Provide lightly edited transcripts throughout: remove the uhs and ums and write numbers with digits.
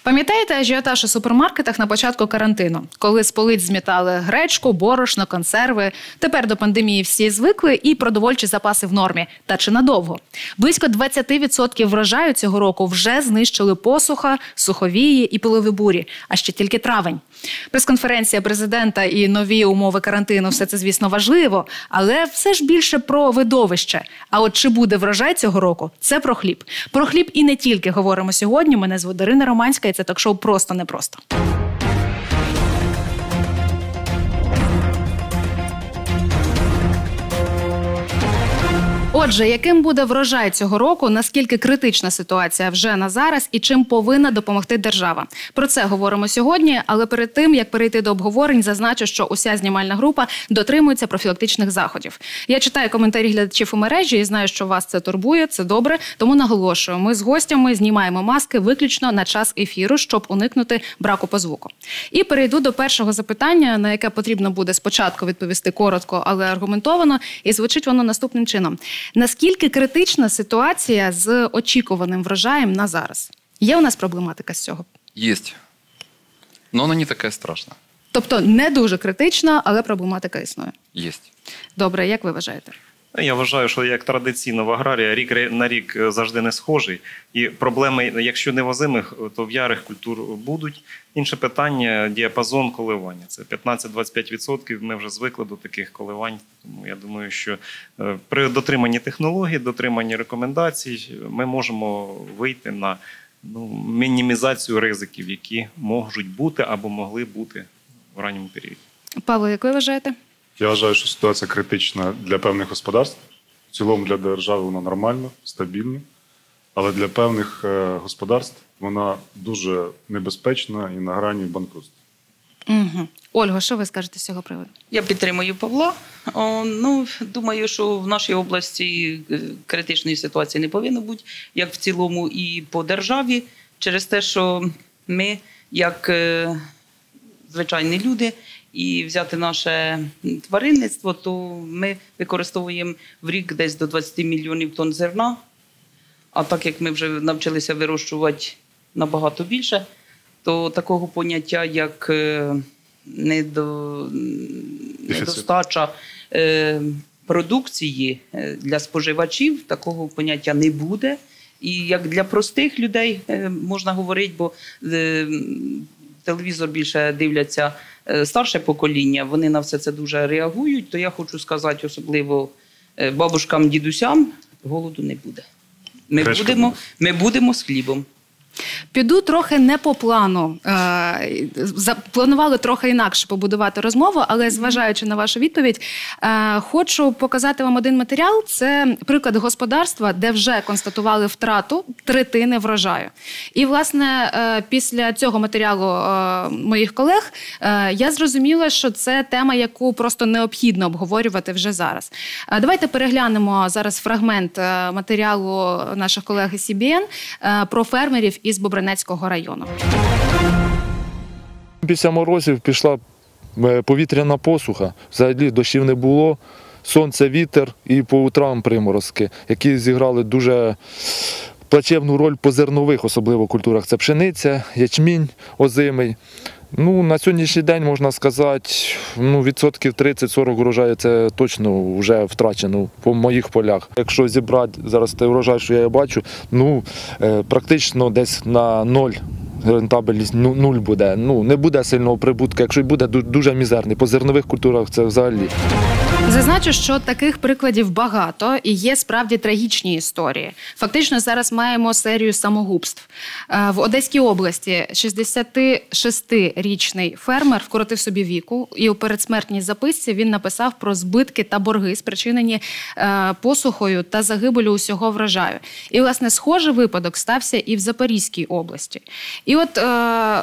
Пам'ятаєте ажіотаж у супермаркетах на початку карантину? Коли з полиць змітали гречку, борошно, консерви. Тепер до пандемії всі звикли і продовольчі запаси в нормі. Та чи надовго? Близько 20% врожаю цього року вже знищили посуха, суховії і пилові бурі. А ще тільки травень. Прес-конференція президента і нові умови карантину – все це, звісно, важливо, але все ж більше про видовище. А от чи буде врожай цього року – це про хліб. Про хліб і не тільки говоримо сьогодні. Мене звуть Дарина Романська, і це ток-шоу «Просто непросто». Отже, яким буде врожай цього року, наскільки критична ситуація вже на зараз і чим повинна допомогти держава? Про це говоримо сьогодні, але перед тим, як перейти до обговорень, зазначу, що уся знімальна група дотримується профілактичних заходів. Я читаю коментарі глядачів у мережі і знаю, що вас це турбує, це добре, тому наголошую, ми з гостями знімаємо маски виключно на час ефіру, щоб уникнути браку по звуку. І перейду до першого запитання, на яке потрібно буде спочатку відповісти коротко, але аргументовано, і звучить воно наступним чином. Наскільки критична ситуація з очікуваним врожаєм на зараз? Є у нас проблематика з цього? Є. Но вона не така страшна. Тобто не дуже критична, але проблематика існує? Є. Добре, як ви вважаєте? Я вважаю, що як традиційно в аграрії рік на рік завжди не схожий. І проблеми, якщо не возимих, то в ярих культур будуть. Інше питання – діапазон коливання. Це 15-25%. Ми вже звикли до таких коливань. Тому я думаю, що при дотриманні технологій, дотриманні рекомендацій ми можемо вийти на мінімізацію ризиків, які можуть бути або могли бути в ранньому періоді. Павло, як ви вважаєте? Я вважаю, що ситуація критична для певних господарств. В цілому для держави вона нормальна, стабільна. Але для певних господарств вона дуже небезпечна і на грані банкрутства. Угу. Ольго, що ви скажете з цього приводу? Я підтримую Павла. Думаю, що в нашій області критичної ситуації не повинно бути, як в цілому і по державі, через те, що ми, як звичайні люди, і взяти наше тваринництво, то ми використовуємо в рік десь до 20 мільйонів тонн зерна. А так як ми вже навчилися вирощувати набагато більше, то такого поняття, як недостача продукції для споживачів, такого поняття не буде. І як для простих людей можна говорити, бо телевізор більше дивляться старше покоління, вони на все це дуже реагують, то я хочу сказати особливо бабушкам, дідусям, голоду не буде. Ми будемо з хлібом. Піду трохи не по плану. Планували трохи інакше побудувати розмову, але зважаючи на вашу відповідь, хочу показати вам один матеріал. Це приклад господарства, де вже констатували втрату третини врожаю. І, власне, після цього матеріалу моїх колег я зрозуміла, що це тема, яку просто необхідно обговорювати вже зараз. Давайте переглянемо зараз фрагмент матеріалу наших колег із СІБІН про фермерів із Бобринецького району. Після морозів пішла повітряна посуха, взагалі дощів не було, сонце, вітер і по утрам приморозки, які зіграли дуже плачевну роль по зернових, особливо культурах. Це пшениця, ячмінь озимий. На сьогоднішній день, можна сказати, відсотків 30-40 врожаю це точно вже втрачено по моїх полях. Якщо зібрати зараз той врожай, що я бачу, практично десь на 0 рентабельність 0 буде. Не буде сильного прибутку, якщо й буде, дуже мізерний. По зернових культурах це взагалі. Зазначу, що таких прикладів багато і є справді трагічні історії. Фактично зараз маємо серію самогубств. В Одеській області 66-річний фермер вкоротив собі віку, і у передсмертній записці він написав про збитки та борги, спричинені посухою та загибелю усього врожаю. І, власне, схожий випадок стався і в Запорізькій області. І от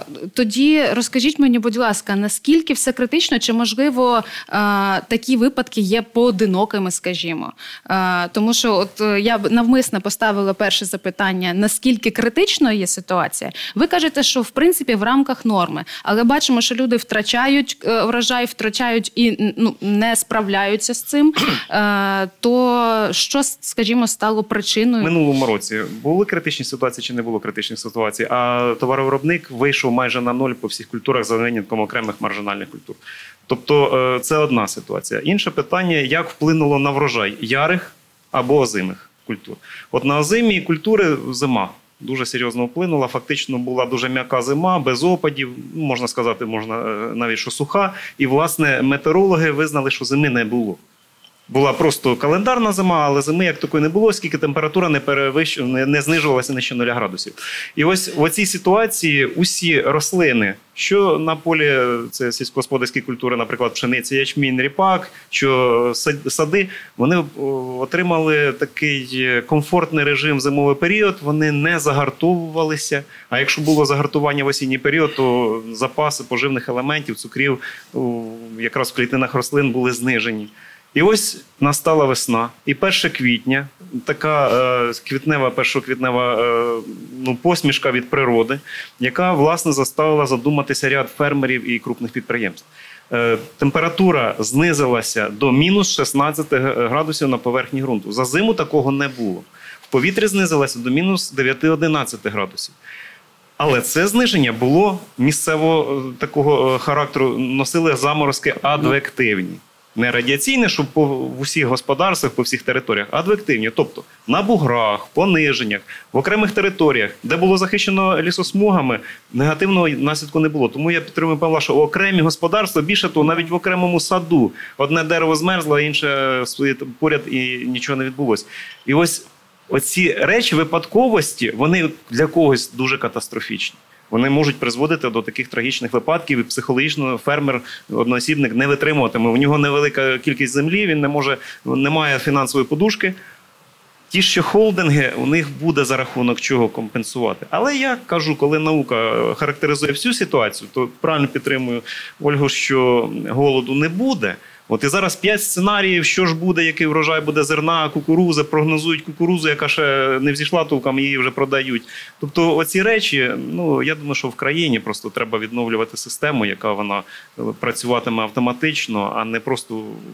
тоді розкажіть мені, будь ласка, наскільки все критично, чи можливо такі випадки випадки є поодинокими, скажімо. Тому що от я б навмисно поставила перше запитання, наскільки критичною є ситуація. Ви кажете, що в принципі в рамках норми, але бачимо, що люди втрачають врожай, втрачають і не справляються з цим. То що, скажімо, стало причиною? В минулому році були критичні ситуації чи не було критичних ситуацій, а товаровиробник вийшов майже на ноль по всіх культурах за винятком окремих маржинальних культур. Тобто це одна ситуація. Інше питання, як вплинуло на врожай ярих або озимих культур. От на озимі культури зима дуже серйозно вплинула. Фактично була дуже м'яка зима, без опадів, можна сказати, можна навіть, що суха. І, власне, метеорологи визнали, що зими не було. Була просто календарна зима, але зими як такої не було, оскільки температура не знижувалася нижче 0 градусів. І ось в цій ситуації усі рослини, що на полі, це сільськогосподарські культури, наприклад, пшениця, ячмінь, ріпак, що сади, вони отримали такий комфортний режим в зимовий період, вони не загартовувалися. А якщо було загартування в осінній період, то запаси поживних елементів, цукрів якраз в клітинах рослин були знижені. І ось настала весна, і 1 квітня, така першоквітнева посмішка від природи, яка, власне, заставила задуматися ряд фермерів і крупних підприємств. Температура знизилася до мінус 16 градусів на поверхні ґрунту. За зиму такого не було. В повітрі знизилася до мінус 9-11 градусів. Але це зниження було місцевого такого характеру, носили заморозки адвективні. Не радіаційне, щоб в усіх господарствах, по всіх територіях, а адвективні. Тобто на буграх, пониженнях, в окремих територіях, де було захищено лісосмугами, негативного наслідку не було. Тому я підтримую Павла, що окремі господарства, більше того, навіть в окремому саду. Одне дерево змерзло, а інше поряд і нічого не відбулося. І ось оці речі, випадковості, вони для когось дуже катастрофічні. Вони можуть призводити до таких трагічних випадків, і психологічно фермер, одноосібник не витримуватиме. У нього невелика кількість землі, він не має фінансової подушки. Ті, що холдинги, у них буде за рахунок чого компенсувати. Але я кажу, коли наука характеризує всю ситуацію, то правильно підтримую Ольгу, що голоду не буде. От і зараз 5 сценаріїв, що ж буде, який врожай буде зерна, кукурузи, прогнозують кукурузу, яка ще не взійшла толком, її вже продають. Тобто оці речі, я думаю, що в країні просто треба відновлювати систему, яка вона працюватиме автоматично, а не просто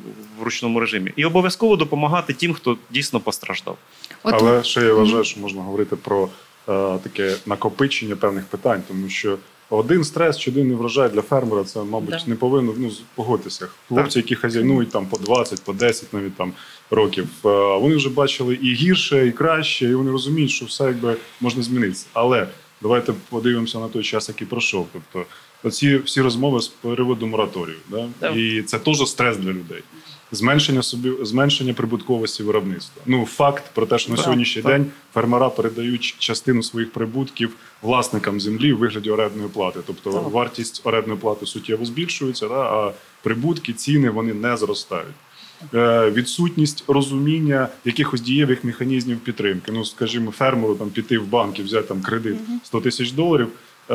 в ручному режимі. І обов'язково допомагати тим, хто дійсно постраждав. Але ще я вважаю, що можна говорити про таке накопичення певних питань, тому що один стрес чи один врожай для фермера, це, мабуть, не повинно, погодьтеся. Хлопці, які хазяйнують там по 20, по 10 навіть там років, вони вже бачили і гірше, і краще, і вони розуміють, що все якби можна змінитися. Але давайте подивимося на той час, який пройшов. Тобто оці всі розмови з приводу мораторію. Да? І це теж стрес для людей. Зменшення прибутковості виробництва. Факт про те, що на сьогоднішній день фермера передають частину своїх прибутків власникам землі в вигляді орендної плати. Тобто вартість орендної плати суттєво збільшується, а прибутки, ціни, вони не зростають. Відсутність розуміння якихось дієвих механізмів підтримки. Скажімо, фермеру піти в банк і взяти кредит $100 000,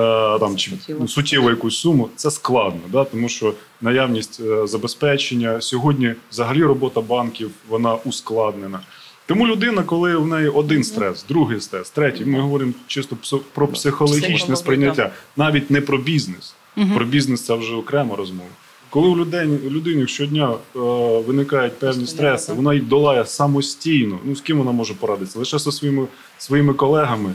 чи суттєву якусь суму, це складно, да? Тому що наявність забезпечення, сьогодні взагалі робота банків, вона ускладнена. Тому людина, коли в неї один стрес, другий стрес, третій, ми говоримо чисто про психологічне сприйняття, навіть не про бізнес. Про бізнес це вже окрема розмова. Коли у людини щодня виникають певні стреси, вона їх долає самостійно, з ким вона може порадитися? Лише зі своїми колегами,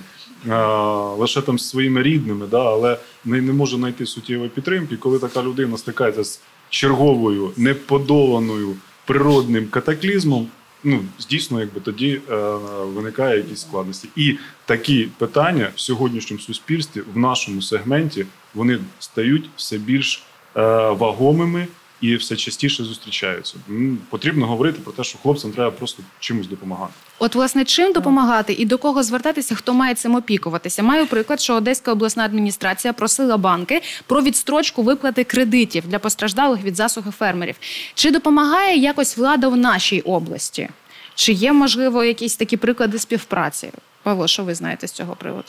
лише там з своїми рідними, але не може знайти суттєвої підтримки. Коли така людина стикається з черговою, неподоланою природним катаклізмом, дійсно, тоді виникає якісь складності. І такі питання в сьогоднішньому суспільстві, в нашому сегменті, вони стають все більш вагомими і все частіше зустрічаються. Потрібно говорити про те, що хлопцям треба просто чимось допомагати. От, власне, чим допомагати і до кого звертатися, хто має цим опікуватися? Маю приклад, що Одеська обласна адміністрація просила банки про відстрочку виплати кредитів для постраждалих від засухи фермерів. Чи допомагає якось влада в нашій області? Чи є, можливо, якісь такі приклади співпраці? Павло, що ви знаєте з цього приводу?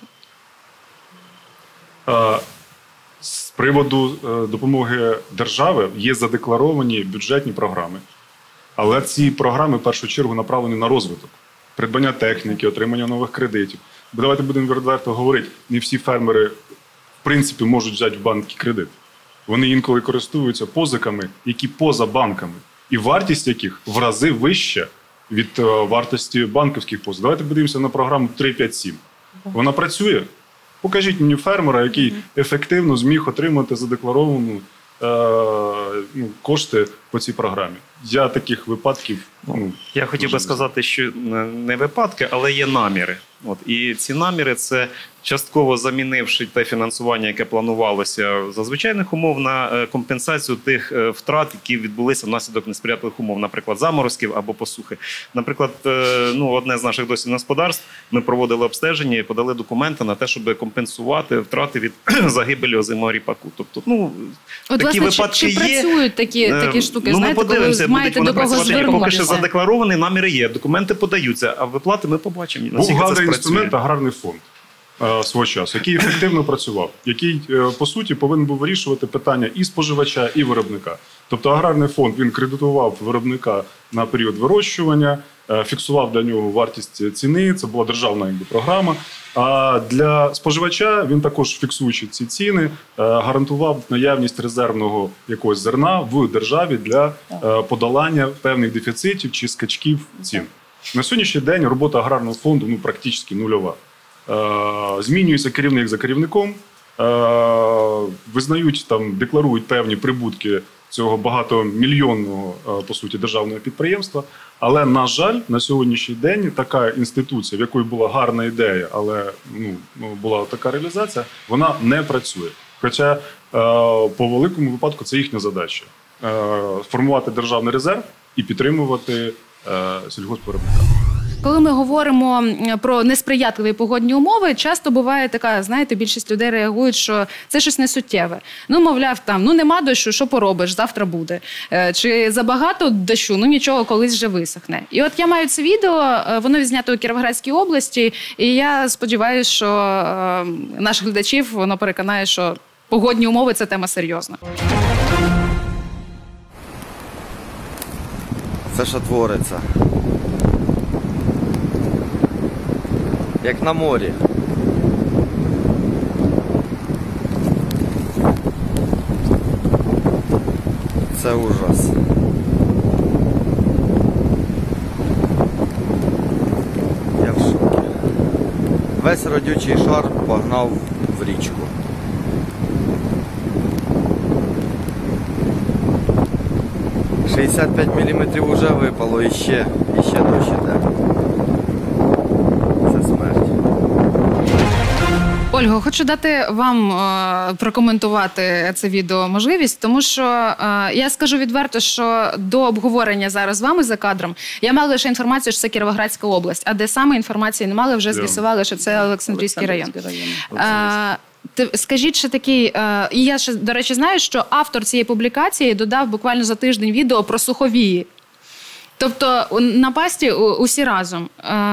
З приводу допомоги держави є задекларовані бюджетні програми. Але ці програми в першу чергу направлені на розвиток, придбання техніки, отримання нових кредитів. Бо давайте будемо відверто говорити, не всі фермери, в принципі, можуть взяти в банки кредит. Вони інколи користуються позиками, які поза банками, і вартість яких в рази вища від вартості банківських позик. Давайте подивимося на програму 357. Вона працює? Покажіть мені фермера, який ефективно зміг отримати задекларовану кошти по цій програмі. Я таких випадків... Я хотів би сказати, що не випадки, але є наміри. І ці наміри – це частково замінивши те фінансування, яке планувалося за звичайних умов, на компенсацію тих втрат, які відбулися внаслідок несприятливих умов, наприклад, заморозків або посухи. Наприклад, одне з наших дослідних господарств, ми проводили обстеження і подали документи на те, щоб компенсувати втрати від загибелі озимого ріпаку. Тобто, такі випадки є. Чи працюють такі штуки? Знаєте, коли маєте до кого звернутися? Поки що задекларований, наміри є, документи подаються, а виплати ми побачимо. Був гарний інструмент аграрний фонд свого часу, який ефективно працював, який, по суті, повинен був вирішувати питання і споживача, і виробника. Тобто аграрний фонд, він кредитував виробника на період вирощування, фіксував для нього вартість ціни, це була державна програма. А для споживача він також, фіксуючи ці ціни, гарантував наявність резервного якогось зерна в державі для подолання певних дефіцитів чи скачків цін. На сьогоднішній день робота аграрного фонду практично нульова. Змінюється керівник за керівником, визнають, декларують певні прибутки цього багатомільйонного, по суті, державного підприємства. Але, на жаль, на сьогоднішній день така інституція, в якої була гарна ідея, але була така реалізація, вона не працює. Хоча, по великому випадку, це їхня задача – формувати державний резерв і підтримувати сільгоспвиробника. Коли ми говоримо про несприятливі погодні умови, часто буває така, знаєте, більшість людей реагують, що це щось несуттєве. Мовляв, нема дощу, що поробиш, завтра буде. Чи забагато дощу, нічого, колись вже висохне. І от я маю це відео, воно відзнято у Кіровоградській області, і я сподіваюся, що наших глядачів воно переконає, що погодні умови – це тема серйозна. Це що твориться? Як на морі. Це ужас. Я в шокі. Весь родючий шар погнав в річку. – 65 мм вже випало і ще дощ іде. Це смерть. Ольго, хочу дати вам прокоментувати це відео можливість, тому що я скажу відверто, що до обговорення зараз з вами за кадром я мала лише інформацію, що це Кіровоградська область, а де саме інформації не мали, вже з'ясували, що це Олександрійський район. Скажіть ще такий, і я ще, до речі, знаю, що автор цієї публікації додав буквально за тиждень відео про суховії. Тобто напасті усі разом.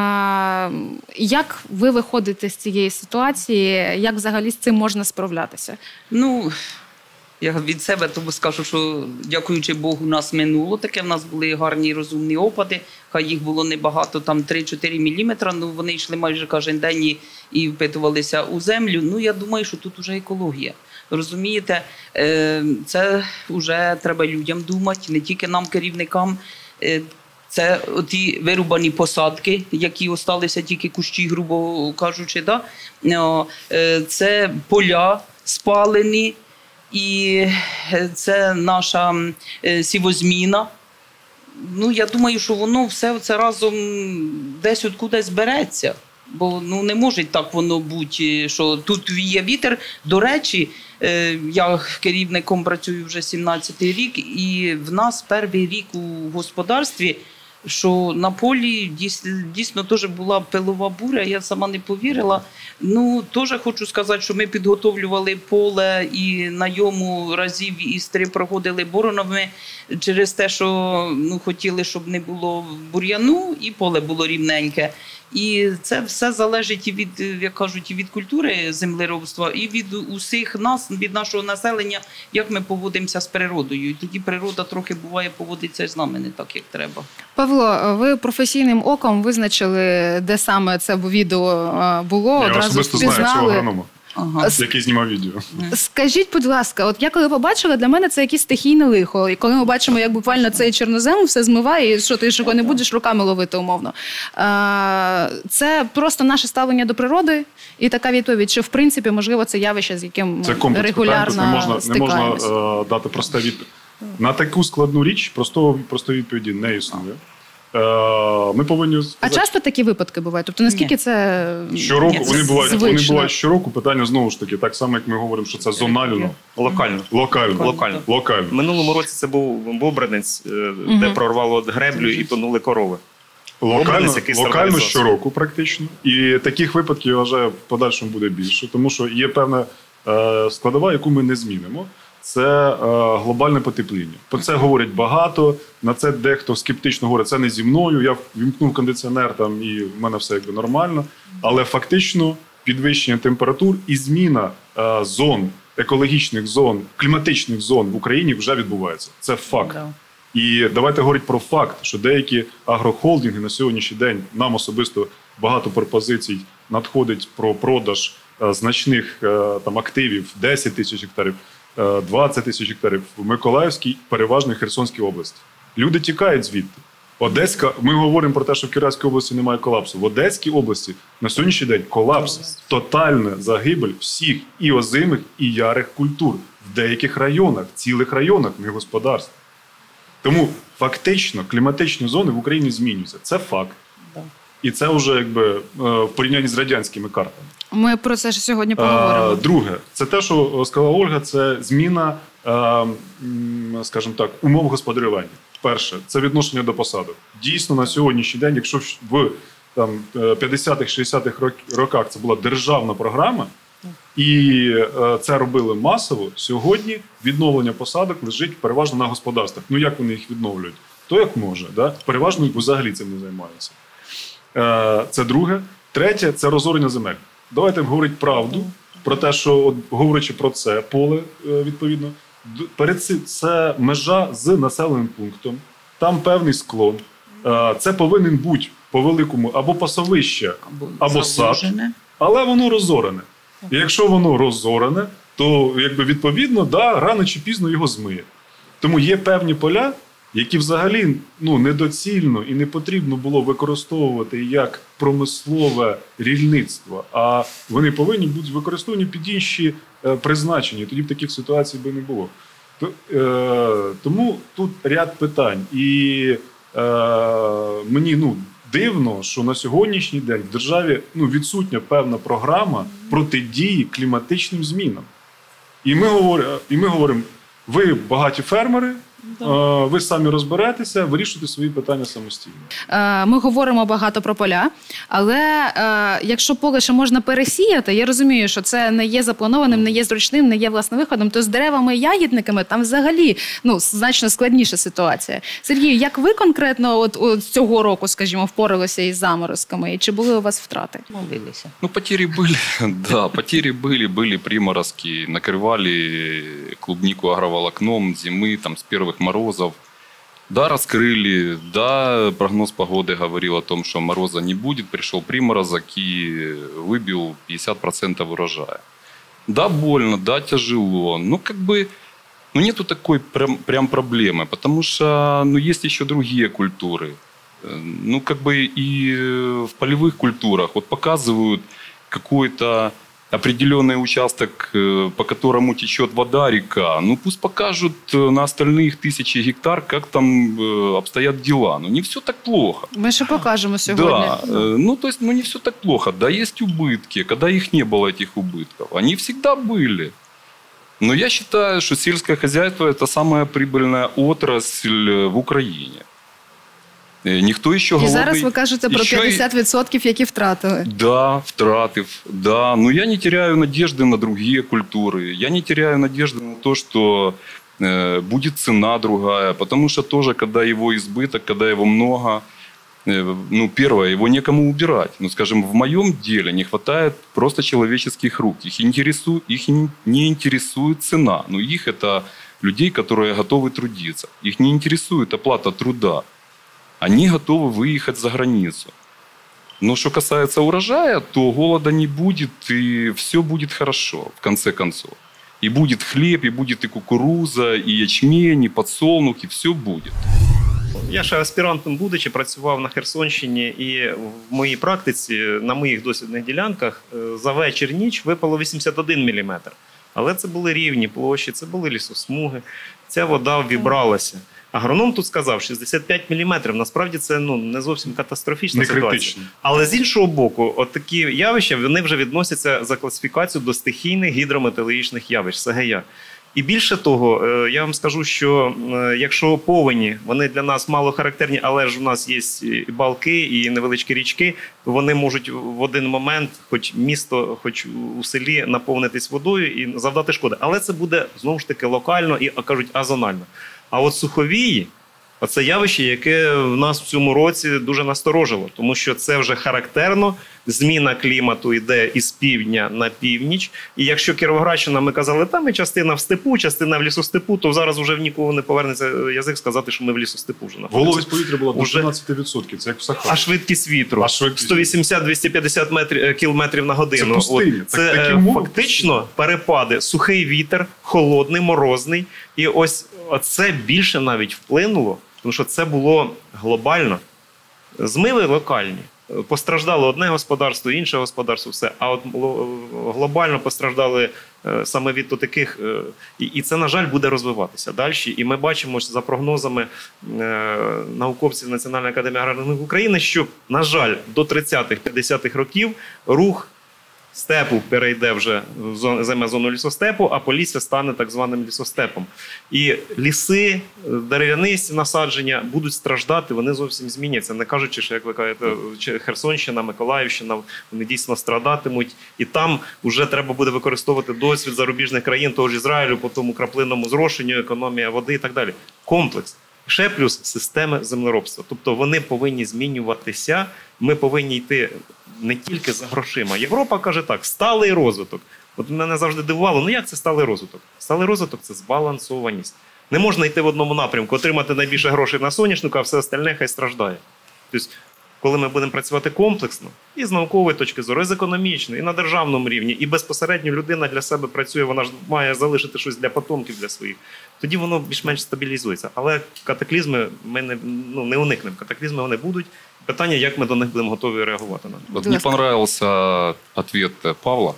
Як ви виходите з цієї ситуації? Як взагалі з цим можна справлятися? Я від себе тому скажу, що дякуючи Богу, у нас минуло таке, в нас були гарні розумні опади, хай їх було небагато, там 3-4 міліметри, вони йшли майже кожен день і впитувалися у землю. Я думаю, що тут вже екологія. Розумієте, це вже треба людям думати, не тільки нам, керівникам. Це ті вирубані посадки, які залишилися тільки кущі, грубо кажучи. Да? Це поля спалені, і це наша сівозміна. Я думаю, що воно все це разом десь откудись береться. Бо не може так воно бути, що тут віє вітер. До речі, я керівником працюю вже 17-й рік, і в нас перший рік у господарстві що на полі дійсно теж була пилова буря, я сама не повірила. Ну, теж хочу сказати, що ми підготовлювали поле і на йому разів із 3 проходили боронами через те, що хотіли, щоб не було бур'яну і поле було рівненьке. І це все залежить і від, як кажуть, і від культури землеробства, і від усіх нас, від нашого населення, як ми поводимося з природою. І тоді природа трохи буває поводиться з нами не так, як треба. Павло, ви професійним оком визначили, де саме це відео було, Я одразу особисто знаю цього впізнали. агронома, який знімав відео. Скажіть, будь ласка, от я коли побачила, для мене це якесь стихійне лихо. І коли ми бачимо, як буквально цей чорнозем все змиває, і що ти ж його не будеш руками ловити умовно. Це просто наше ставлення до природи і така відповідь, що в принципі, можливо, це явище, з яким Це комплекс регулярно питань, не можна стикаємось. дати просте відповідь. На таку складну річ простої відповіді не існує. Ми повинні сказати, А часто такі випадки бувають? Тобто наскільки це щороку, Ні, це вони звично. бувають щороку, питання знову ж таки, так само, як ми говоримо, що це зонально, Локально. локально. В минулому році це був Бобринець, де прорвало греблю і тонули корови. Локально щороку практично. І таких випадків, я вважаю, в подальшому буде більше, тому що є певна складова, яку ми не змінимо. Це глобальне потепління. Про це говорять багато, на це дехто скептично говорить, це не зі мною, я вімкнув кондиціонер там, і в мене все якби нормально. Але фактично підвищення температур і зміна зон, екологічних зон, кліматичних зон в Україні вже відбувається. Це факт. Да. І давайте говорити про факт, що деякі агрохолдинги на сьогоднішній день, нам особисто багато пропозицій надходить про продаж значних там активів, 10 тисяч гектарів, 20 тисяч гектарів в Миколаївській, переважно Херсонській області. Люди тікають звідти. Одеська, ми говоримо про те, що в Кіровоградській області немає колапсу. В Одеській області на сьогоднішній день колапс, тотальна загибель всіх і озимих, і ярих культур. В деяких районах, цілих районах, не господарств. Тому фактично кліматичні зони в Україні змінюються. Це факт. Да. І це вже якби в порівнянні з радянськими картами. Ми про це ж сьогодні поговоримо. Друге, це те, що сказала Ольга, це зміна, скажімо так, умов господарювання. Перше, це відношення до посадок. Дійсно, на сьогоднішній день, якщо в 50-х, 60-х роках це була державна програма, і це робили масово, сьогодні відновлення посадок лежить переважно на господарствах. Ну, як вони їх відновлюють? То як може, да? Переважно взагалі цим не займаються. Це друге. Третє – це розорення земель. Давайте говорити правду про те, що, говорячи про це поле, відповідно, перед цим це межа з населеним пунктом, там певний склон. Це повинен бути по великому або пасовище, або сад, але воно розорене. І якщо воно розорене, то якби відповідно, да, рано чи пізно його змиє. Тому є певні поля, які взагалі недоцільно і не потрібно було використовувати як промислове рільництво, а вони повинні бути використані під інші призначення. Тоді б таких ситуацій би не було. Тому тут ряд питань. І мені дивно, що на сьогоднішній день в державі відсутня певна програма протидії кліматичним змінам. І ми говоримо, ви багаті фермери, ви самі розберетеся, вирішуйте свої питання самостійно. Ми говоримо багато про поля, але якщо поле ще можна пересіяти, я розумію, що це не є запланованим, не є зручним, не є власновиходом, то з деревами і ягідниками там взагалі значно складніша ситуація. Сергій, як ви конкретно от цього року, скажімо, впоралися із заморозками? І чи були у вас втрати? Молилися. Потери были, да, потери были приморозки, накрывали клубнику агроволокном зимы, там, с первых морозов. Да, раскрыли, да, прогноз погоды говорил о том, что мороза не будет, пришел приморозок и выбил 50% урожая. Да, больно, да, тяжело, нету такой прям проблемы, потому что, есть еще другие культуры. И в полевых культурах показывают какой-то определенный участок, по которому течет вода, река. Пусть покажут на остальных 1000 гектар, как там обстоят дела. Не все так плохо. Ми ще покажемо сьогодні. Да, не все так плохо. Да, есть убытки. Когда их не было, этих убытков, они всегда были. Но я считаю, что сельское хозяйство – это самая прибыльная отрасль в Украине. Ніхто ще І голодний. зараз ви кажете про Ще 50%, які втратили. Да, втратив, да. Но я не теряю надежды на другие культуры. Я не теряю надежды на то, что будет цена другая. Потому что тоже, когда его избыток, когда его много, первое, его некому убирать. Ну, скажем, в моем деле не хватает просто человеческих рук. Их не интересует цена. Но их это людей, которые готовы трудиться. Их не интересует оплата труда. Они готовы выехать за границу. Но что касается урожая, то голода не будет, и все будет хорошо, в конце концов. И будет хлеб, и будет и кукуруза, и ячмень, и подсолнух, и все будет. Я ще аспірантом будучи, працював на Херсонщині, і в моїй практиці, на моїх дослідних ділянках, за вечір ніч випало 81 мм. Але це були рівні площі, це були лісосмуги, ця вода вібралася. Агроном тут сказав 65 мм. Насправді це не зовсім катастрофічна ситуація. Але з іншого боку, от такі явища, вони вже відносяться за класифікацію до стихійних гідрометеорологічних явищ, СГЯ. І більше того, я вам скажу, що якщо повені, вони для нас мало характерні, але ж у нас є і балки, і невеличкі річки, то вони можуть в один момент, хоч місто, хоч у селі, наповнитись водою і завдати шкоди. Але це буде, знову ж таки, локально і, кажуть, азонально. А от суховії, це явище, яке в нас в цьому році дуже насторожило, тому що це вже характерно, зміна клімату йде із півдня на північ, і якщо Кіровоградщина, ми казали, там і частина в степу, частина в лісостепу, то зараз вже в нікого не повернеться язик сказати, що ми в лісостепу вже знаходимося. Вологість повітря була до 12%, це як в Сахарі. А швидкість вітру 180-250 км на годину. Це пустиня. Це фактично перепади. Сухий вітер, холодний, морозний. І ось це більше навіть вплинуло, тому що це було глобально. Змиви локальні. Постраждало одне господарство, інше господарство, все. А от глобально постраждали саме від таких. І це, на жаль, буде розвиватися далі. І ми бачимо, за прогнозами науковців Національної академії аграрних наук України, що, на жаль, до 30-50-х років рух степу перейде вже в зону лісостепу, а Полісся стане так званим лісостепом. І ліси, дерев'янисті насадження будуть страждати, вони зовсім зміняться. Не кажучи, що, як ви кажете, Херсонщина, Миколаївщина, вони дійсно страдатимуть. І там вже треба буде використовувати досвід зарубіжних країн, того ж Ізраїлю, по тому краплинному зрошенню, економія води і так далі. Комплекс. Ще плюс системи землеробства. Тобто вони повинні змінюватися, ми повинні йти не тільки за грошима. Європа каже так, сталий розвиток. От мене завжди дивувало, як це сталий розвиток? Сталий розвиток – це збалансованість. Не можна йти в одному напрямку, отримати найбільше грошей на соняшнику, а все остальне хай страждає. Тобто, коли ми будемо працювати комплексно, і з наукової точки зору, і з економічної, і на державному рівні, і безпосередньо людина для себе працює, вона ж має залишити щось для потомків, для своїх, тоді воно більш-менш стабілізується. Але катаклізми ми не уникнемо. Катаклізми вони будуть. Питання, як ми до них будемо готові реагувати на них. Вот мне понравился ответ Павла,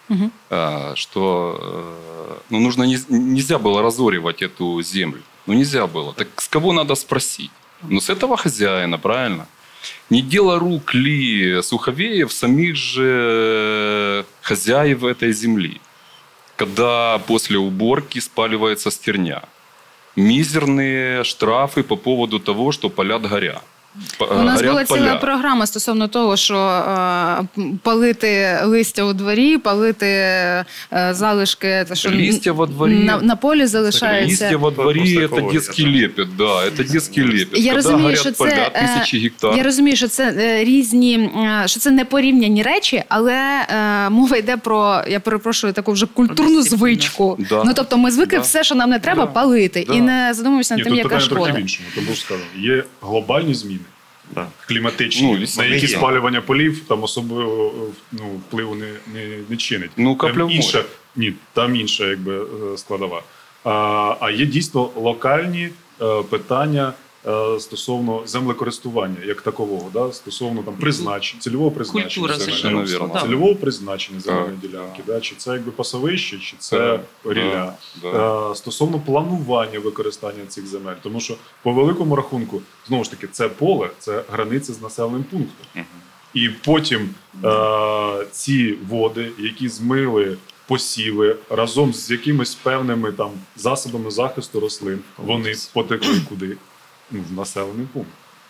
что нельзя было разоривать эту землю. Нельзя было. Так с кого надо спросить? С этого хозяина, правильно? Не дело рук ли суховеев самих же хозяев этой земли, когда после уборки спаливается стерня? Мизерные штрафы по поводу того, что полят горят. У нас була ціла програма стосовно того, що палити листя у дворі, палити залишки, листя во дворі, на полі залишається. Листя во дворі – це дитячий лепет, да, це дитячий лепет. Я розумію, що це тисячі гектар. Я розумію, що це різні, що це не порівняні речі, але мова йде про, я перепрошую, таку вже культурну звичку. Да. Тобто ми звикли все, що нам не треба, палити, і не задумуємося над тим, яка шкода. Трохи іншому, тому що є глобальні зміни. Кліматичні, на які спалювання полів там особливо впливу не чинить. Там інша складова. А є дійсно локальні питання стосовно землекористування як такового, стосовно призначення, цільового призначення земельної ділянки, чи це пасовище, чи це рілля. Стосовно планування використання цих земель, тому що по великому рахунку, знову ж таки, це поле, це границя з населеним пунктом. І потім ці води, які змили посіви разом з якимись певними засобами захисту рослин, вони потекли куди? В населений пункт.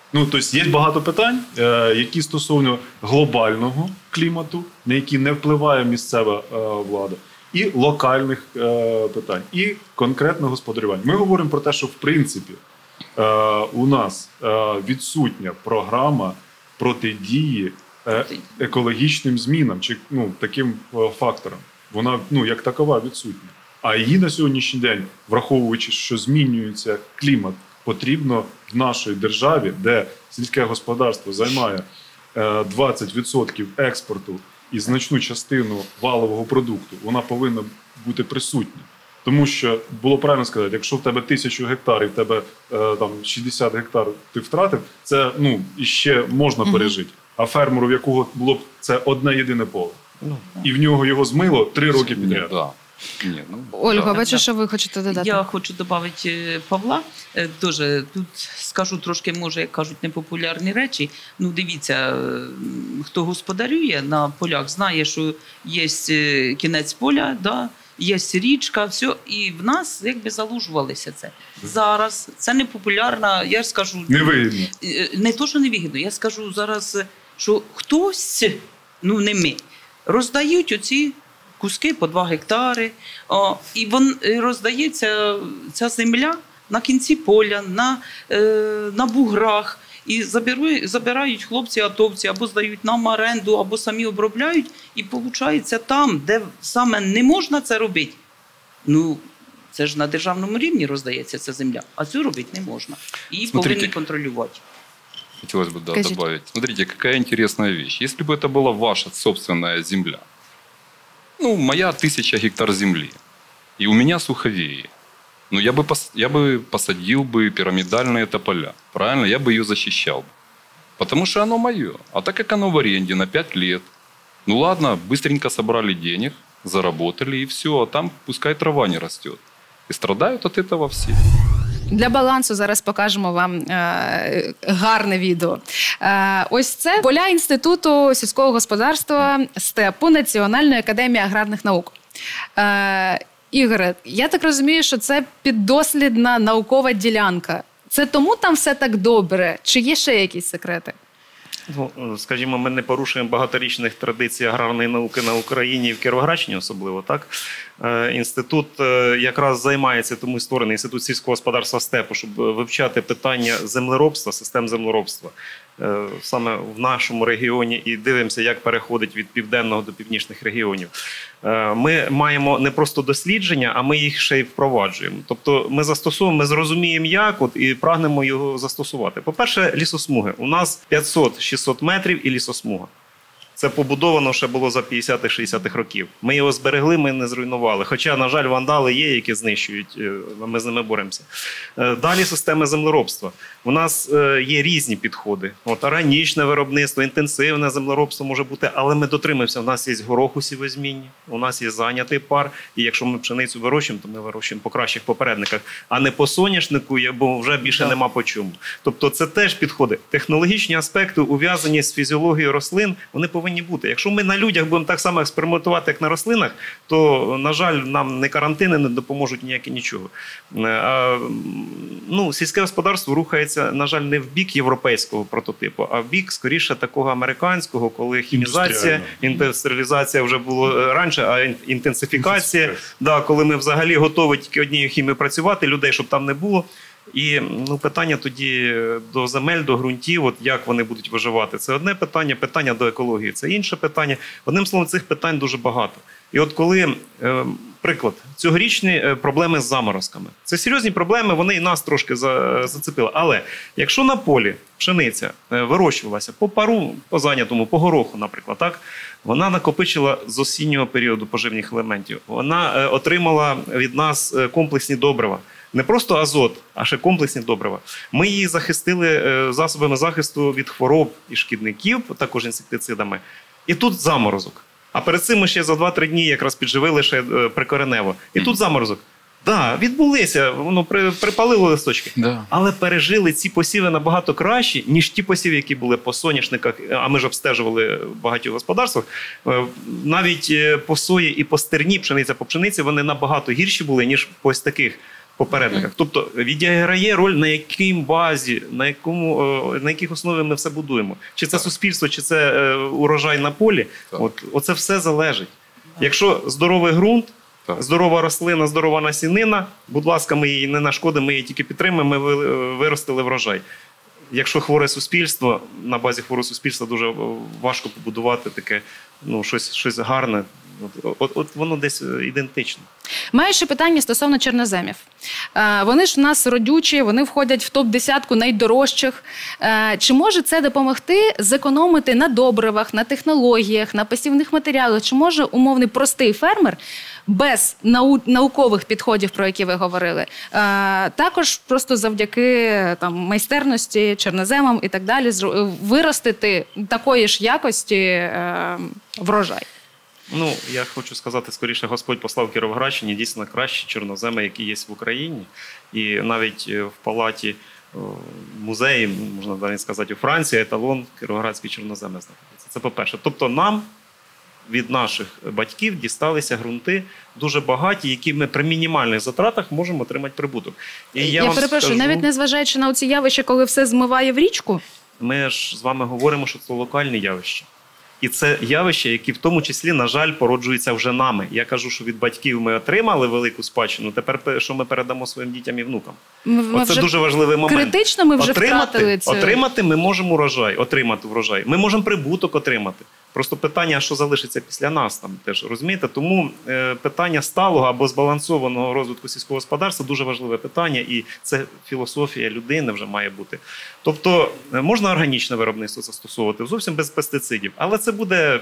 Ну, тобто є багато питань, які стосовно глобального клімату, на які не впливає місцева влада, і локальних питань, і конкретне господарювання. Ми говоримо про те, що в принципі у нас відсутня програма протидії екологічним змінам чи таким факторам. Вона як такова відсутня. А її на сьогоднішній день, враховуючи, що змінюється клімат, потрібно в нашій державі, де сільське господарство займає 20% експорту і значну частину валового продукту, вона повинна бути присутня. Тому що, було правильно сказати, якщо в тебе 1000 гектарів, в тебе 60 гектар ти втратив, це іще можна пережити. А фермеру, в якого було б це одне єдине поле. І в нього його змило 3 роки підряд. Ольга, бачу, що ви хочете додати? Я хочу додати Павла. Тоже тут скажу трошки, може, як кажуть, непопулярні речі. Дивіться, хто господарює на полях, знає, що є кінець поля, є річка, все, і в нас якби залужувалося це. Зараз це непопулярно, я ж скажу... Невигідно. Не то, що невигідно, я скажу зараз, що хтось, не ми, роздають оці куски по 2 гектари, і роздається ця земля на кінці поля, на буграх, і забирають хлопці-атовці, або здають нам оренду, або самі обробляють, і виходить там, де саме не можна це робити, це ж на державному рівні роздається ця земля, а цю робити не можна. Її повинні контролювати. Хотелось бы добавить. Смотрите, какая интересная вещь. Если бы это была ваша собственная земля, моя 1000 гектар земли, и у меня суховеи, я бы посадил бы пирамидальные тополя. Правильно? Я бы ее защищал. Потому что оно мое. А так как оно в аренде на 5 лет, ладно, быстренько собрали денег, заработали, и все, а там пускай трава не растет. И страдают от этого все. Для балансу зараз покажемо вам гарне відео. Ось це поля Інституту сільського господарства степу Національної академії аграрних наук. Ігоре, я так розумію, що це піддослідна наукова ділянка. Це тому там все так добре? Чи є ще якісь секрети? Скажімо, ми не порушуємо багаторічних традицій аграрної науки на Україні і в Кіровоградщині особливо, так? Інститут якраз займається, тому і створений Інститут сільського господарства степу, щоб вивчати питання землеробства, систем землеробства. Саме в нашому регіоні і дивимося, як переходить від південного до північних регіонів. Ми маємо не просто дослідження, а ми їх ще й впроваджуємо. Тобто ми застосовуємо, ми зрозуміємо, як і прагнемо його застосувати. По-перше, лісосмуги. У нас 500-600 метрів і лісосмуга. Це побудовано ще було за 50-60-х років. Ми його зберегли, ми не зруйнували. Хоча, на жаль, вандали є, які знищують, ми з ними боремося. Далі системи землеробства. У нас є різні підходи. Органічне виробництво, інтенсивне землеробство може бути, але ми дотримуємося. У нас є горох у сівозмінні, у нас є зайнятий пар. І якщо ми пшеницю вирощуємо, то ми вирощуємо по кращих попередниках, а не по соняшнику, бо вже більше нема по чому. Тобто це теж підходи. Технологічні аспекти, ув'язані з фізіологією рослин, вони повинні бути. Якщо ми на людях будемо так само експериментувати, як на рослинах, то, на жаль, нам не карантини не допоможуть ніякі нічого. Сільське господарство рухається, на жаль, не в бік європейського прототипу, а в бік, скоріше, такого американського, коли хімізація, індустріалізація вже було раніше, а інтенсифікація, коли ми взагалі готові тільки однією хімією працювати, людей, щоб там не було. І питання тоді до земель, до ґрунтів, як вони будуть виживати. Це одне питання, питання до екології – це інше питання. Одним словом, цих питань дуже багато. І от коли, приклад, цьогорічні проблеми з заморозками. Це серйозні проблеми, вони і нас трошки зацепили. Але якщо на полі пшениця вирощувалася по пару, по зайнятому, по гороху, наприклад, так, вона накопичила з осіннього періоду поживних елементів. Вона отримала від нас комплексні добрива. Не просто азот, а ще комплексні добрива. Ми її захистили засобами захисту від хвороб і шкідників, також інсектицидами. І тут заморозок. А перед цим ми ще за 2-3 дні якраз підживили ще прикоренево. І тут заморозок. Так, відбулися, воно припалило листочки. Да. Але пережили ці посіви набагато краще, ніж ті посіви, які були по соняшниках, а ми ж обстежували в багатьох господарствах. Навіть по сої і по стерні, пшениця по пшениці, вони набагато гірші були, ніж по ось таких попередниках. Тобто відіграє роль на якій базі, на яких основі ми все будуємо. Чи це суспільство, чи це урожай на полі. Оце все залежить. Якщо здоровий ґрунт, здорова рослина, здорова насінина, будь ласка, ми її не нашкодимо, ми її тільки підтримуємо, ми виростили врожай. Якщо хворе суспільство, на базі хворого суспільства дуже важко побудувати таке, щось гарне. От воно десь ідентично. Маю ще питання стосовно чорноземів. Вони ж у нас родючі, вони входять в топ-10 найдорожчих. Чи може це допомогти зекономити на добривах, на технологіях, на посівних матеріалах? Чи може умовний простий фермер без наукових підходів, про які ви говорили, також просто завдяки майстерності, чорноземам і так далі, виростити такої ж якості врожай? Я хочу сказати, скоріше, Господь послав Кіровоградщині дійсно кращі чорноземи, які є в Україні. І навіть в палаті музеї, можна навіть сказати, у Франції, еталон кіровоградські чорноземи знаходиться. Це по-перше. Тобто нам від наших батьків дісталися ґрунти дуже багаті, які ми при мінімальних затратах можемо отримати прибуток. І я перепрошую, навіть незважаючи на ці явища, коли все змиває в річку? Ми ж з вами говоримо, що це локальні явища. І це явища, які в тому числі, на жаль, породжуються вже нами. Я кажу, що від батьків ми отримали велику спадщину, тепер що ми передамо своїм дітям і внукам. Оце дуже важливий момент. Критично ми вже втратили це. Отримати ми можемо отримати врожай. Ми можемо прибуток отримати. Просто питання, що залишиться після нас, там теж, розумієте? Тому питання сталого або збалансованого розвитку сільського господарства дуже важливе питання, і це філософія людини вже має бути. Тобто можна органічне виробництво застосовувати зовсім без пестицидів, але це буде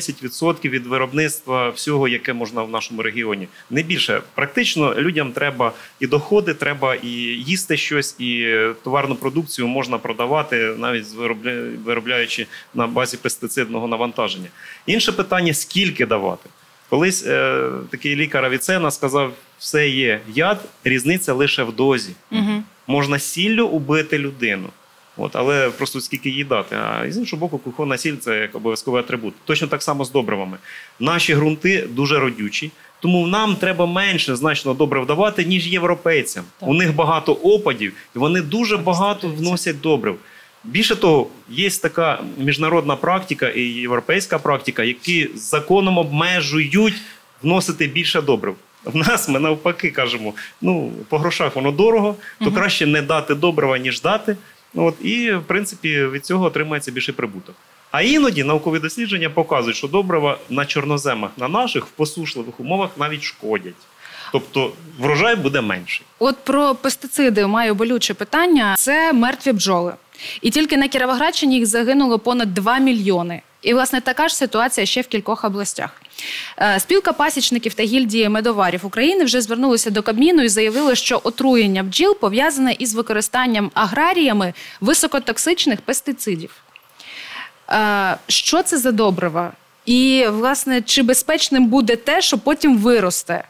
5-10% від виробництва всього, яке можна в нашому регіоні. Не більше. Практично людям треба і доходи, треба і їсти щось, і товарну продукцію можна продавати, навіть виробляючи на базі пестицидного навантаження. Інше питання – скільки давати. Колись такий лікар Авіценна сказав, все є яд, різниця лише в дозі. Можна сіллю убити людину, але просто скільки їй дати. А з іншого боку, кухонна сіль – це як обов'язковий атрибут. Точно так само з добривами. Наші ґрунти дуже родючі, тому нам треба менше значно добрив давати, ніж європейцям. У них багато опадів, і вони дуже багато вносять добрив. Більше того, є така міжнародна практика і європейська практика, які законом обмежують вносити більше добрив. В нас ми навпаки кажемо, по грошах воно дорого, то краще не дати добрива, ніж дати. І, в принципі, від цього отримається більший прибуток. А іноді наукові дослідження показують, що добрива на чорноземах, на наших, в посушливих умовах навіть шкодять. Тобто врожай буде менший. От про пестициди маю болюче питання. Це мертві бджоли. І тільки на Кіровоградщині їх загинуло понад 2 мільйони. І, власне, така ж ситуація ще в кількох областях. Спілка пасічників та гільдії медоварів України вже звернулися до Кабміну і заявили, що отруєння бджіл пов'язане із використанням аграріями високотоксичних пестицидів. Що це за добрива? І, власне, чи безпечним буде те, що потім виросте?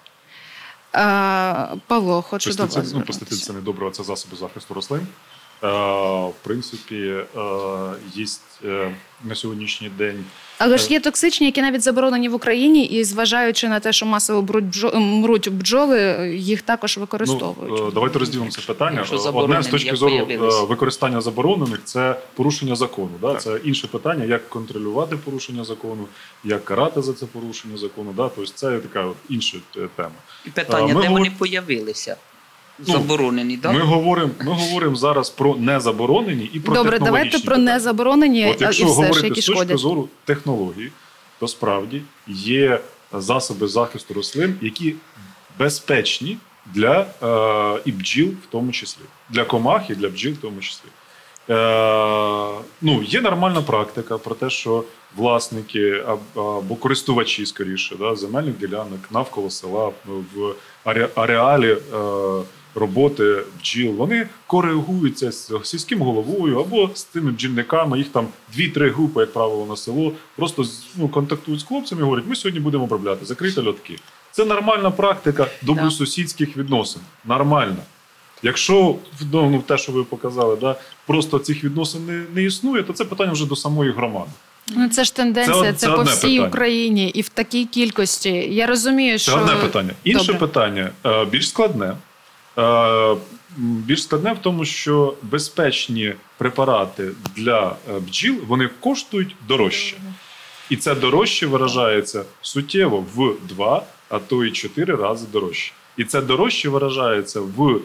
Павло, хочу до вас. Пестицид – це не добрива, це засоби захисту рослин. В принципі, є на сьогоднішній день... Але ж є токсичні, які навіть заборонені в Україні, і зважаючи на те, що масово мруть бджоли, їх також використовують. Давайте розділимо це питання. Одне з точки зору використання заборонених – це порушення закону. Да? Це інше питання, як контролювати порушення закону, як карати за це порушення закону. Да? Тобто це така інша тема. І питання, де вони появилися? Заборонені, так? Ми говоримо зараз про незаборонені і про технологічні. Добре, давайте про незаборонені і якщо все ж, говорити які з точки шкодять. зору технології, то справді є засоби захисту рослин, які безпечні для і бджіл в тому числі. Для комах і для бджіл в тому числі. Є нормальна практика про те, що власники або користувачі, скоріше, земельних ділянок навколо села, в ареалі роботи бджіл, вони коригуються з сільським головою або з тими бджільниками, їх там 2-3 групи, як правило, на село, просто контактують з хлопцями і говорять, ми сьогодні будемо обробляти, закрийте льотки. Це нормальна практика добросусідських відносин. Нормальна. Якщо те, що ви показали, просто цих відносин не існує, то це питання вже до самої громади. Це ж тенденція, це по всій питання. Україні і в такій кількості. Я розумію, що... Це одне питання. Інше питання, більш складне. Більш складне в тому, що безпечні препарати для бджіл, вони коштують дорожче. І це дорожче виражається суттєво в 2, а то і 4 рази дорожче. І це дорожче виражається в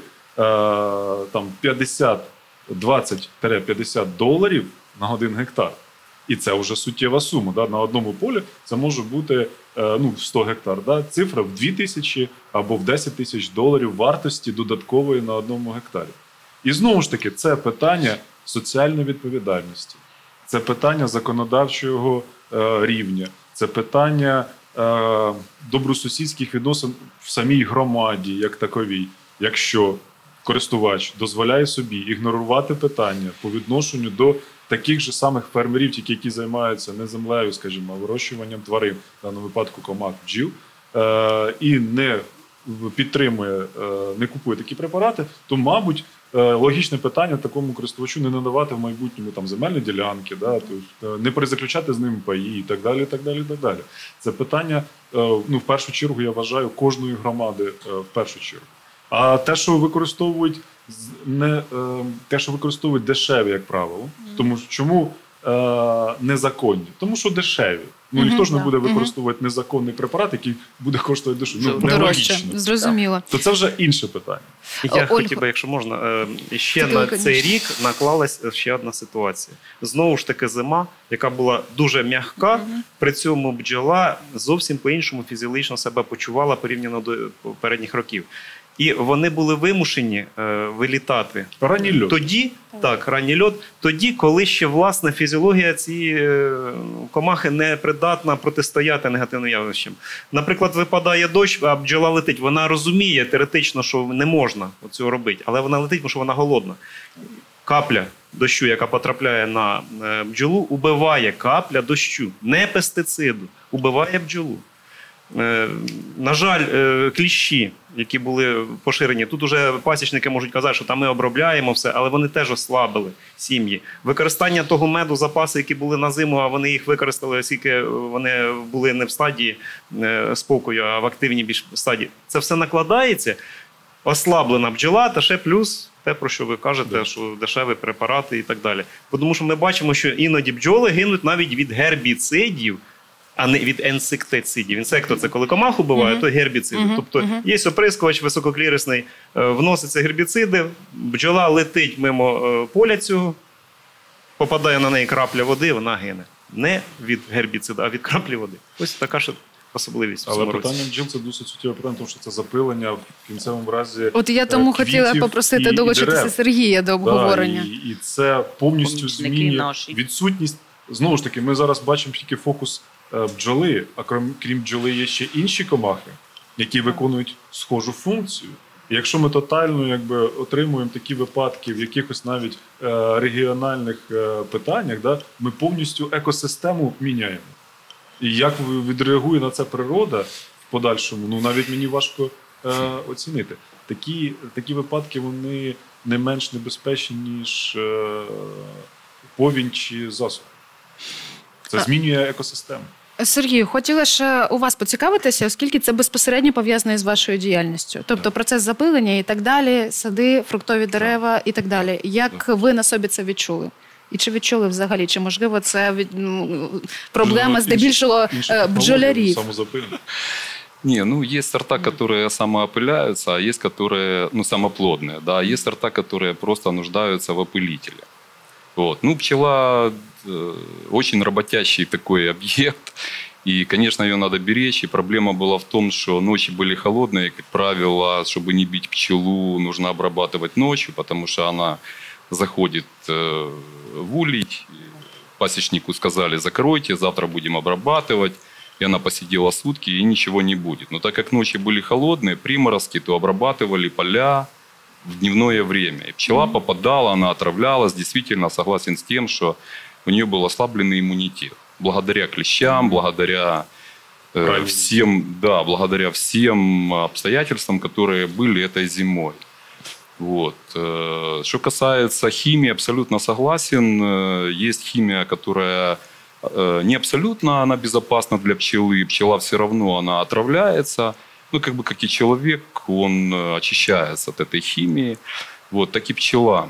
20-50 доларів на 1 гектар. І це вже суттєва сума. Да? На одному полі це може бути 100 гектар. Да? Цифра в 2000 або в 10 тисяч доларів вартості додаткової на 1 гектарі. І знову ж таки, це питання соціальної відповідальності, це питання законодавчого рівня, це питання добросусідських відносин в самій громаді як таковій. Якщо користувач дозволяє собі ігнорувати питання по відношенню до таких же самих фермерів, які займаються не землею, скажімо, а вирощуванням тварин, в даному випадку комах, бджіл, і не підтримує, не купує такі препарати, то, мабуть, логічне питання такому користувачу не надавати в майбутньому там земельні ділянки, да, тобто не перезаключати з ними паї і так далі, і так далі, і так далі. Це питання, в першу чергу, я вважаю, кожної громади в першу чергу. А те, що використовують дешеві, як правило. Тому чому незаконні? Тому що дешеві. Ніхто ж не буде використовувати незаконний препарат, який буде коштувати дешевше. Дорожче, зрозуміло. То це вже інше питання. Я хотів би, якщо можна, ще на цей рік наклалась ще одна ситуація. Знову ж таки зима, яка була дуже м'яка, при цьому бджола зовсім по-іншому фізіологічно себе почувала порівняно до попередніх років. І вони були вимушені вилітати ранній льот. Ранній льот, тоді, коли ще власне фізіологія цієї комахи не придатна протистояти негативним явищам. Наприклад, випадає дощ, а бджола летить. Вона розуміє теоретично, що не можна цього робити, але вона летить, тому що вона голодна. Капля дощу, яка потрапляє на бджолу, убиває капля дощу, не пестициду, убиває бджолу. На жаль, кліщі, які були поширені, тут уже пасічники можуть казати, що там ми обробляємо все, але вони теж ослабили сім'ї. Використання того меду, запаси, які були на зиму, а вони їх використали, оскільки вони були не в стадії спокою, а в активній більш стадії. Це все накладається, ослаблена бджола, та ще плюс те, про що ви кажете, що дешеві препарати і так далі. Тому що ми бачимо, що іноді бджоли гинуть навіть від гербіцидів, а не від інсектицидів. Інсекто – це коли комаху вбиває, то гербіциди. Тобто є оприскувач висококлірисний, вносяться гербіциди, бджола летить мимо поля цього, попадає на неї крапля води, вона гине. Не від гербіциду, а від краплі води. Ось така ж особливість. Але питання бджіл – це досить суттєве питання, тому що це запилення в кінцевому разі. От я тому хотіла попросити долучитися Сергія до обговорення. І це повністю змінює відсутність. Знову ж таки, ми зараз бачимо тільки фокус бджоли, а крім бджоли є ще інші комахи, які виконують схожу функцію. І якщо ми тотально отримуємо такі випадки в якихось навіть регіональних питаннях, ми повністю екосистему міняємо. І як відреагує на це природа в подальшому, навіть мені важко оцінити. Такі випадки, вони не менш небезпечні, ніж повінь чи засуха. Це змінює екосистему. Сергію, хотіла ще у вас поцікавитися, оскільки це безпосередньо пов'язано з вашою діяльністю. Тобто процес запилення і так далі, сади, фруктові дерева і так далі. Як ви на собі це відчули? І чи відчули взагалі? Чи, можливо, це проблема здебільшого бджолярів? Не, есть сорта, которые самоопыляются, а есть, которые самоплодные. Да, есть сорта, которые просто нуждаются в опылителе. Пчела очень работящий такой объект, и, конечно, ее надо беречь. И проблема была в том, что ночи были холодные, как правило, чтобы не бить пчелу, нужно обрабатывать ночью, потому что она заходит в улей. Пасечнику сказали: закройте, завтра будем обрабатывать. И она посидела сутки, и ничего не будет. Но так как ночи были холодные, приморозки, то обрабатывали поля в дневное время. И пчела попадала, она отравлялась. Действительно, согласен с тем, что у нее был ослабленный иммунитет. Благодаря клещам, благодаря всем обстоятельствам, которые были этой зимой. Что касается химии, абсолютно согласен. Есть химия, которая не абсолютно она безопасна для пчелы. Пчела все равно она отравляется. ну, как бы как и человек, он очищается от этой химии. Вот, так и пчела.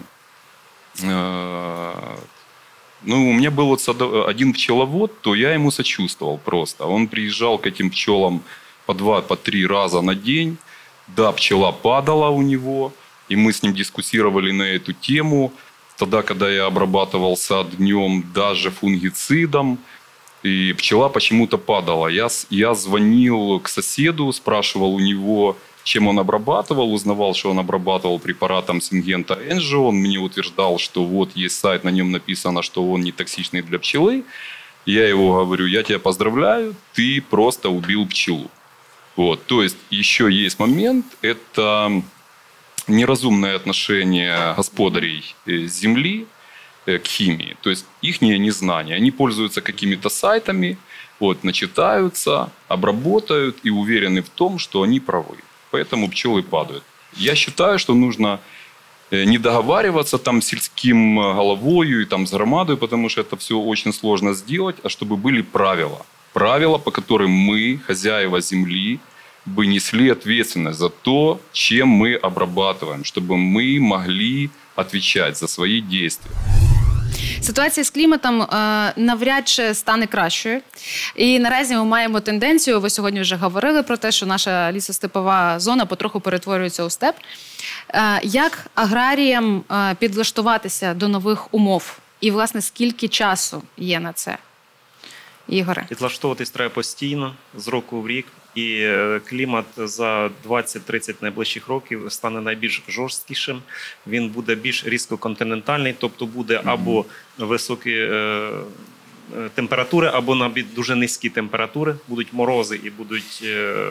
Ну, у меня был вот один пчеловод, то я ему сочувствовал просто. Он приезжал к этим пчелам по 2-3 раза на день. Да, пчела падала у него, и мы с ним дискуссировали на эту тему. Тогда, когда я обрабатывал сад днем даже фунгицидом, и пчела почему-то падала. Я звонил к соседу, спрашивал у него, чем он обрабатывал, узнавал, что он обрабатывал препаратом Syngenta Angio. Он мне утверждал, что вот есть сайт, на нем написано, что он не токсичный для пчелы. Я его говорю, я тебя поздравляю, ты просто убил пчелу. Вот. То есть еще есть момент, это неразумное отношение господарей земли к химии. То есть их незнание. Они пользуются какими-то сайтами, вот, начитаются, обработают и уверены в том, что они правы. Поэтому пчелы падают. Я считаю, что нужно не договариваться там с сельским головою и там с громадой, потому что это все очень сложно сделать, а чтобы были правила. Правила, по которым мы, хозяева земли, бы несли ответственность за то, чем мы обрабатываем, чтобы мы могли отвечать за свои действия. Ситуація з кліматом навряд чи стане кращою. І наразі ми маємо тенденцію, ви сьогодні вже говорили про те, що наша лісостепова зона потроху перетворюється у степ. Як аграріям підлаштуватися до нових умов? І, власне, скільки часу є на це? Ігоре? Підлаштовуватись треба постійно, з року в рік. І клімат за 20-30 найближчих років стане найбільш жорсткішим. Він буде більш різкоконтинентальний, тобто буде або високі температури, або навіть дуже низькі температури. Будуть морози і будуть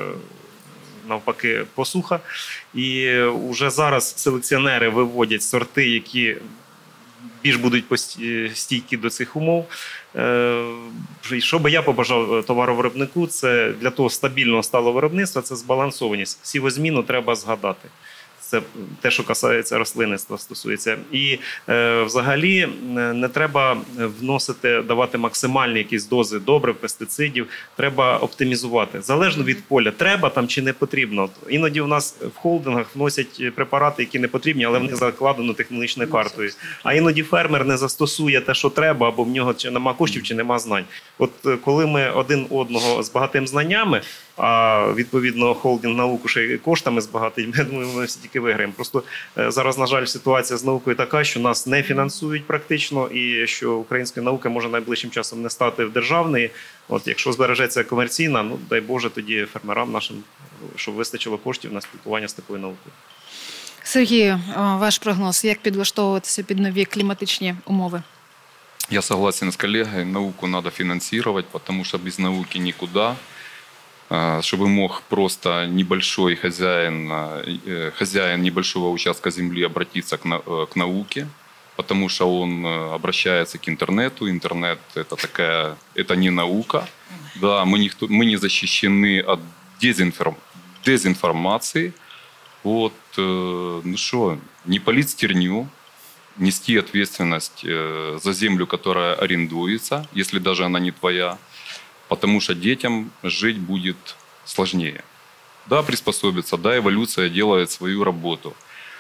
навпаки посуха. І вже зараз селекціонери виводять сорти, які більш будуть стійкі до цих умов. Що би я побажав товаровиробнику, це для того стабільного сталого виробництва, це збалансованість. Сівозміну треба згадати. Це те, що касається рослинництва, стосується. І взагалі не треба давати максимальні якісь дози добрив, пестицидів. Треба оптимізувати. Залежно від поля, треба там чи не потрібно. Іноді у нас в холдингах вносять препарати, які не потрібні, але в них закладено технологічною картою. А іноді фермер не застосує те, що треба, або в нього чи нема коштів, чи нема знань. От коли ми один одного з багатими знаннями, а відповідно холдинг науку ще й коштами збагатить, я думаю, ми всі тільки виграємо. Просто зараз, на жаль, ситуація з наукою така, що нас не фінансують практично, і що українська наука може найближчим часом не стати державною. От якщо збережеться комерційна, ну дай Боже, тоді фермерам нашим, щоб вистачило коштів на спілкування з такою наукою. Сергію, ваш прогноз, як підлаштовуватися під нові кліматичні умови? Я согласен с коллегой, науку надо финансировать, потому что без науки никуда. Чтобы мог просто небольшой хозяин небольшого участка земли обратиться к науке, потому что он обращается к интернету. Интернет это не наука. Да, мы не защищены от дезинформации. Вот, ну что, не палить стерню, нести ответственность за землю, которая арендуется, если даже она не твоя. Потому что детям жить будет сложнее. Да, приспособиться, да, эволюция делает свою работу.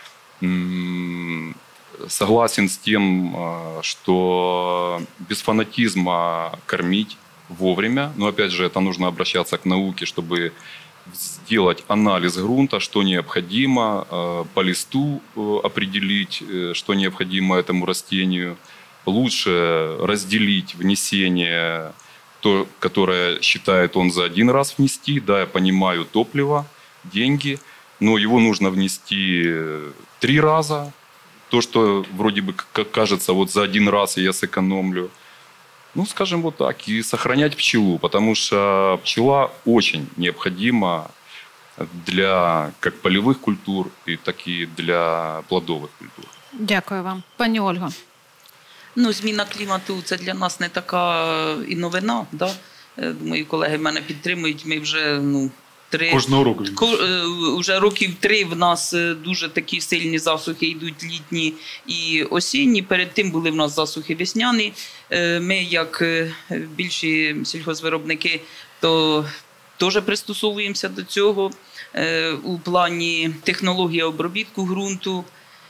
Согласен с тем, что без фанатизма кормить вовремя, но опять же это нужно обращаться к науке, чтобы сделать анализ грунта, что необходимо, по листу определить, что необходимо этому растению. Лучше разделить внесение, то, которое считает он за один раз внести. Да, я понимаю, топливо, деньги, но его нужно внести 3 раза. То, что вроде бы кажется, вот за один раз я сэкономлю. Ну, скажем вот так, и сохранять пчелу, потому что пчела очень необходима для как полевых культур, так и для плодових культур. Дякую вам. Пані Ольго. Ну, зміна клімату – це для нас не така і новина. Да? Думаю, колеги мене підтримують. Ми вже кожного року. Вже років 3 в нас дуже такі сильні засухи йдуть літні і осінні. Перед тим були в нас засухи весняні. Ми, як більші сільгоспвиробники, то теж пристосовуємося до цього у плані технології обробітку ґрунту,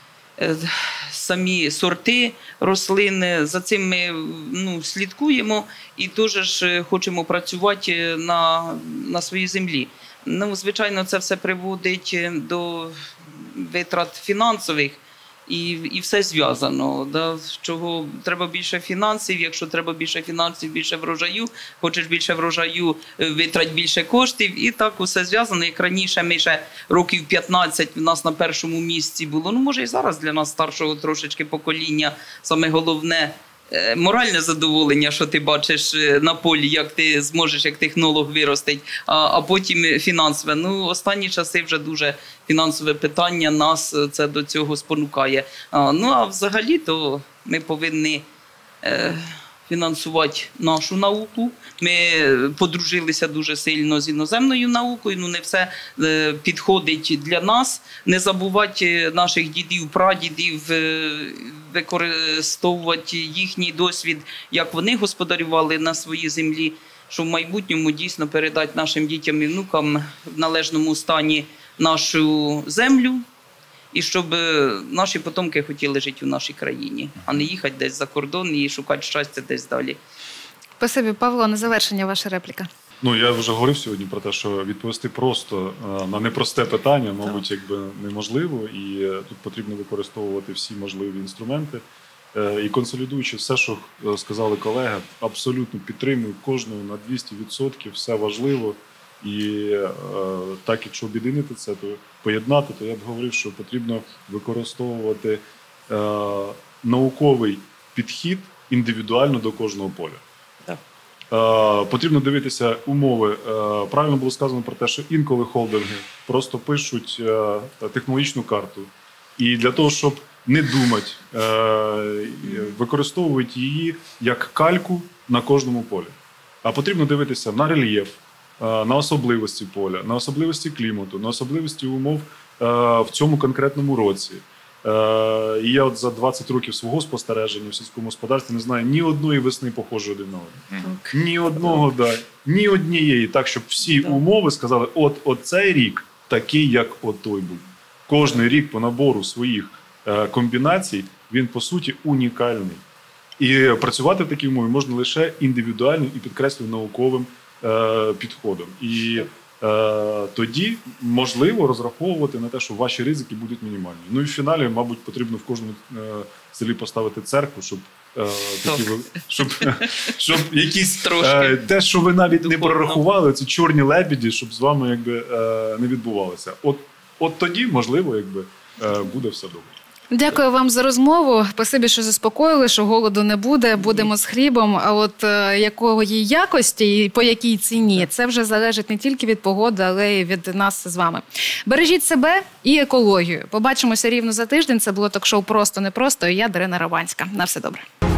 самі сорти рослин. За цим ми слідкуємо і теж хочемо працювати на своїй землі. Звичайно, це все приводить до витрат фінансових, і все зв'язано. Чого треба більше фінансів, якщо треба більше фінансів, більше врожаю, хочеш більше врожаю, витрать більше коштів, і так усе зв'язано. Як раніше, ми ще років 15 в нас на першому місці було, може і зараз для нас старшого трошечки покоління, саме головне – моральне задоволення, що ти бачиш на полі, як ти зможеш як технолог виростити, а потім фінансове. Останні часи вже дуже фінансове питання нас це до цього спонукає. А взагалі то ми повинні фінансувати нашу науку. Ми подружилися дуже сильно з іноземною наукою, не все підходить для нас. Не забувати наших дідів, прадідів, використовувати їхній досвід, як вони господарювали на своїй землі, щоб в майбутньому дійсно передати нашим дітям і внукам в належному стані нашу землю, і щоб наші потомки хотіли жити у нашій країні, а не їхати десь за кордон і шукати щастя десь далі. Спасибі, Павло. На завершення ваша репліка. Я вже говорив сьогодні про те, що відповісти просто на непросте питання, мабуть, неможливо, і тут потрібно використовувати всі можливі інструменти. І консолідуючи все, що сказали колеги, абсолютно підтримую кожного на 200%, все важливо. І так, якщо об'єднати це, то поєднати, то я б говорив, що потрібно використовувати науковий підхід індивідуально до кожного поля. Так. Потрібно дивитися умови. Правильно було сказано про те, що інколи холдинги просто пишуть технологічну карту. І для того, щоб не думати, використовують її як кальку на кожному полі. А потрібно дивитися на рельєф, на особливості поля, на особливості клімату, на особливості умов в цьому конкретному році. І я за 20 років свого спостереження в сільському господарстві не знаю ні одної весни похожої один на один. Ні одного, ні однієї. Так, щоб всі умови сказали, от цей рік такий, як от той був. Кожний рік по набору своїх комбінацій, він, по суті, унікальний. І працювати в такій умові можна лише індивідуальним і, підкреслюю, науковим підходом. І тоді можливо розраховувати на те, що ваші ризики будуть мінімальні. І в фіналі, мабуть, потрібно в кожному селі поставити церкву, щоб якісь те, що ви навіть не прорахували, ці чорні лебеді, щоб з вами не відбувалося. От тоді, можливо, буде все добре. Дякую вам за розмову. Спасибі, що заспокоїли, що голоду не буде, будемо з хлібом. А от якої якості і по якій ціні, це вже залежить не тільки від погоди, але й від нас з вами. Бережіть себе і екологію. Побачимося рівно за тиждень. Це було ток-шоу «Просто-непросто» і я, Дарина Раванська. На все добре.